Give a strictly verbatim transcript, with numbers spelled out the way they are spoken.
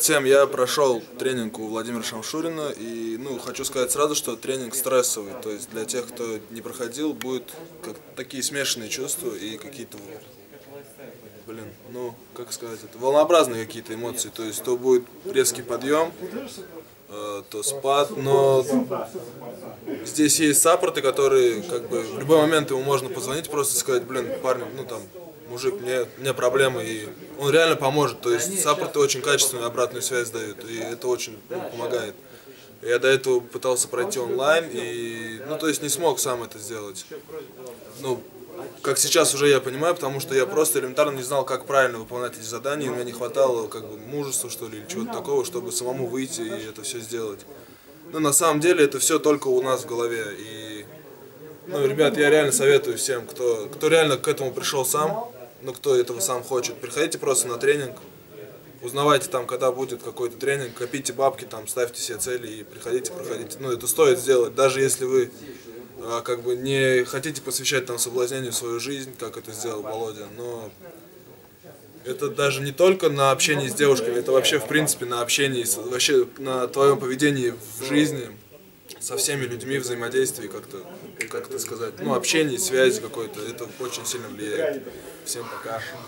всем, я прошел тренинг у Владимира Шамшурина, и ну, хочу сказать сразу, что тренинг стрессовый, то есть для тех, кто не проходил, будет как такие смешанные чувства и какие-то, блин, ну, как сказать, это волнообразные какие-то эмоции, то есть то будет резкий подъем, э, то спад, но здесь есть саппорты, которые как бы в любой момент ему можно позвонить, просто сказать, блин, парни, ну там, мужик, мне, мне проблемы, и он реально поможет. То есть саппорты очень качественную обратную связь дают, и это очень ну, помогает. Я до этого пытался пройти онлайн, и, ну, то есть не смог сам это сделать. Ну, как сейчас уже я понимаю, потому что я просто элементарно не знал, как правильно выполнять эти задания, и у меня не хватало как бы мужества, что ли, или чего-то такого, чтобы самому выйти и это все сделать. Но на самом деле это все только у нас в голове, и, ну, ребят, я реально советую всем, кто, кто реально к этому пришел сам, ну, кто этого сам хочет, приходите просто на тренинг, узнавайте там, когда будет какой-то тренинг, копите бабки, там, ставьте себе цели и приходите, проходите. Ну, это стоит сделать, даже если вы а, как бы не хотите посвящать там соблазнению свою жизнь, как это сделал Володя, но это даже не только на общении с девушками, это вообще, в принципе, на общении, вообще на твоем поведении в жизни, со всеми людьми, взаимодействии, как-то, как это сказать, ну, общение, связи какой-то, это очень сильно влияет. Всем пока.